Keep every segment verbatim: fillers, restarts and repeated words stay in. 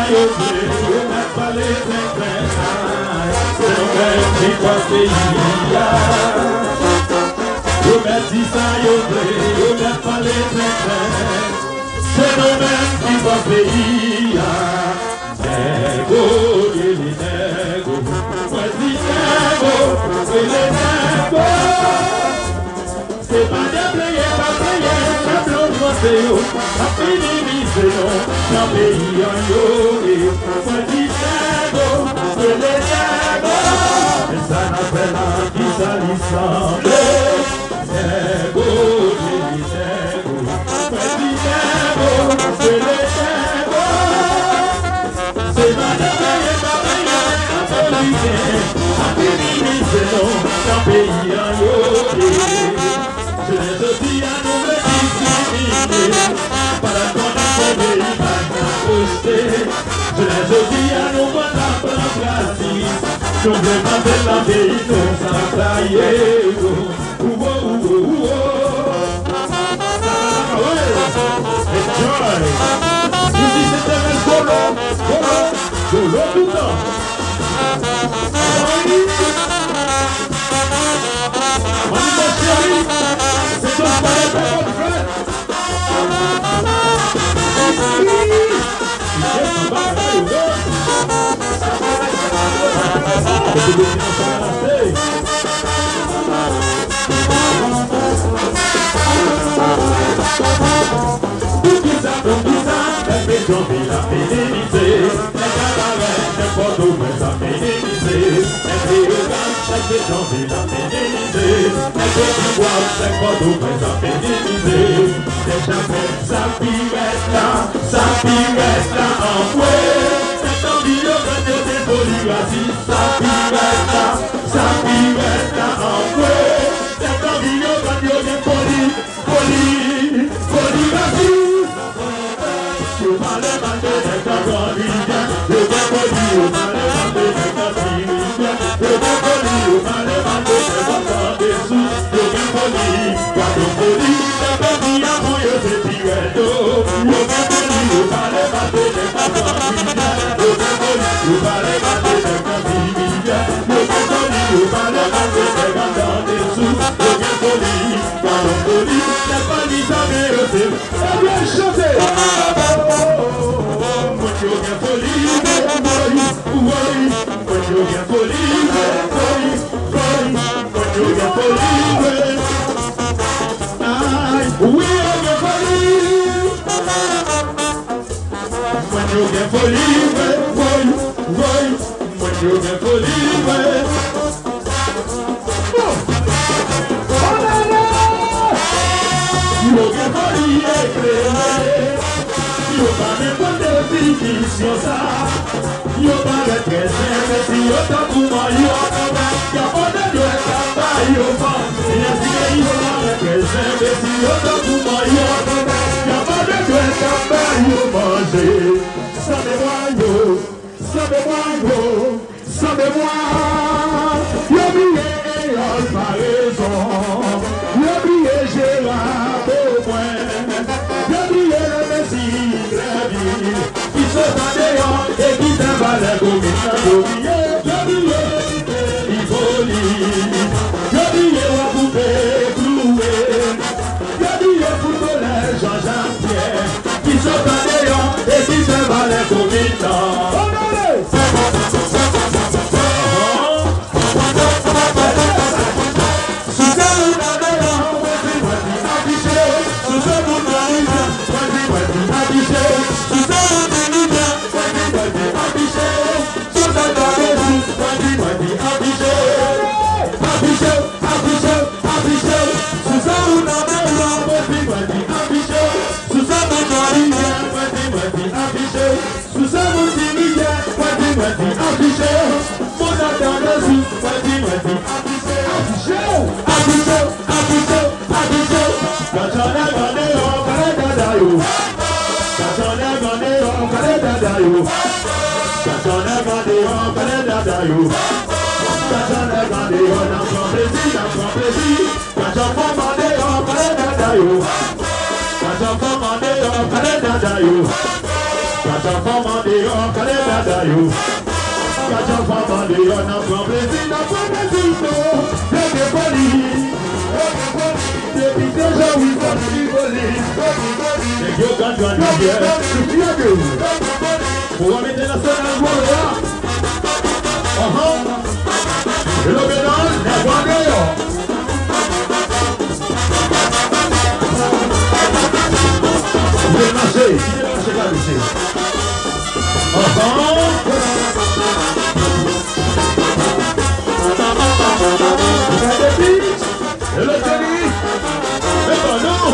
yo ble, yo met pale pen pen ay, se nou men ki kwa peyi ya. Yo met di sa yo ble, yo met pale pen pen, se nou men ki kwa peyi ya. Nego, ele nego, mwen di nego, ele nego. Se pa de pleye, pa pleye, sa blon mwase yo, a finimize yo, nan peyi an yo. Mwen di nego, ele nego, e sa nan fe lan ki sa li sanble. Nego, ele nego, mwen di nego, ele nego. Se pa de pleye, pa pleye, a finimize yo, a finimize yo, nan peyi an yo. Je les dis à nous me discriminer, para qu'on ait trouvé ma posté. Je les dis à nous me la prendre, nous vraiment de la vie, nous en tailler. Ouh, ouh, ouh, ouh. Enjoy. Ici c'était un solo, solo, solo tout le temps. Mon chéri, c'est ton frère, c'est ton frère. La pénalité, les cabarets, n'importe où, mais la pénalité, les théogas, les gens la pénalité, les petits bois, n'importe où, mais la pénalité, les jamais, ça pirate là, ça pirate là, en fouet, c'est un milieu de des polygraphies, ça pirate là, ça pirate là, en fouet, c'est un milieu de des poly, poly, polygraphies. You male mande de California, you get body, you male mande de California, you get body, you male mande de California, you get body, cuando body, the baby amo yo te pido, you get body, you male mande de California, you get body, you male mande de California, you get body, you male mande de California, you get body, cuando body, the baby amo yo te pido. When you get police, boy, when you get police, boy, boy, when you get police, I will get police. When you get police, boy, boy, when you get police. You get police, you parle pas de définition ça. Yo parle très simple si yo t'as pour moi yo. Y'a pas de Dieu qui pas yo pas. Et si yo parle très simple si yo t'as pour moi yo. Y'a pas de Dieu qui pas yo manger. Savez-moi yo, savez-moi yo, savez-moi. Yo billet y'a pas raison. Yo billet j'ai la besoin. Yo billet le messie. Qui se bat dehors et qui s'emballe comme une bouillée. Je billet, il volit. Je billet, on va couper, clouer. Je billet, footballeur Jean-Jacques Pierre. Qui se bat dehors et qui s'emballe comme une dame. Yo, dada yo. Kajan fama de yon a prend plaisir, n'a pas plaisir non. Y'a des folies, y'a des folies. Depuis déjà oui foli, foli, foli. Et yo quand tu as dit bien, tu viens de où? Pour mettre la scène à voir. Ah ah. Et le bénal, la voix d'ailleurs. Il est lâché, il est lâché là, monsieur. Ah ah. Et le tennis, et ben non.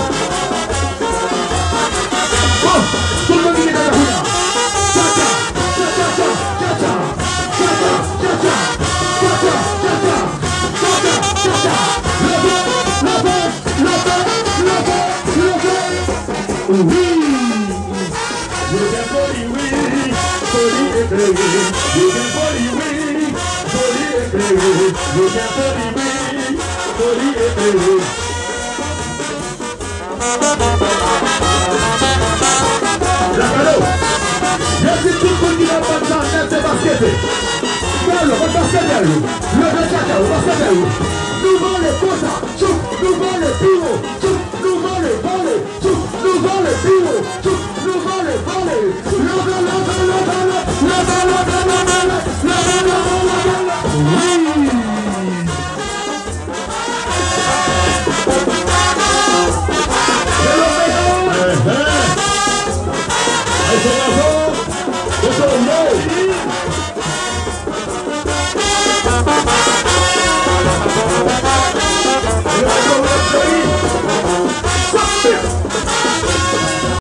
Oh, tout le monde est dans la rue là. Tcha tcha, tcha tcha, tcha tcha, tcha tcha, tcha tcha, tcha tcha, tcha tcha, tcha tcha. Levez, levez, levez, levez, levez. Oui, you can body oui, body et bébé. You can body oui, body et bébé. You can body oui. Boli et bébé. La cadeau. Il y a des trucs qui n'ont pas de temps, c'est basket. Gallo, on basket à l'eau. Le basket à l'eau, basket à l'eau. Nous voulons les potas, nous voulons les pivots.